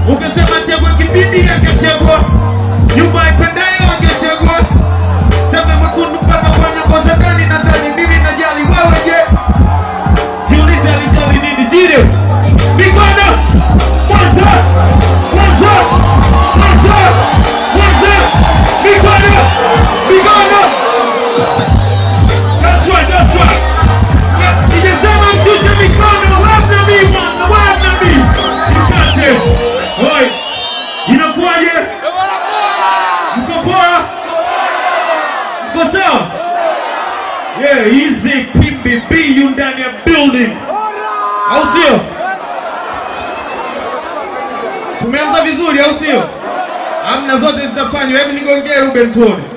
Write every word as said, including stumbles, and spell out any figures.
Ukisema chagua kipindi angechagua. Nyumba ipendayo angechagua. Sema mwekundu mpaka kwenye kosa gani nadhani mimi najali wewe je. Jiulize alijali nini jire. Mikono. Mwanza. Mwanza. Mwanza. Mwanza. Mikono. Mikono. That's right, that's right. Nikisema mshushe mikono, labda mimi, labda mimi. Mkate. Hoi. Inakuwaje? Mko poa? Mko sawa? Yeah, easy P B B you ndani ya building. Au sio? Tumeanza vizuri au sio? Amna zote zitafanywa. Hebu nigongee Ruben Tony.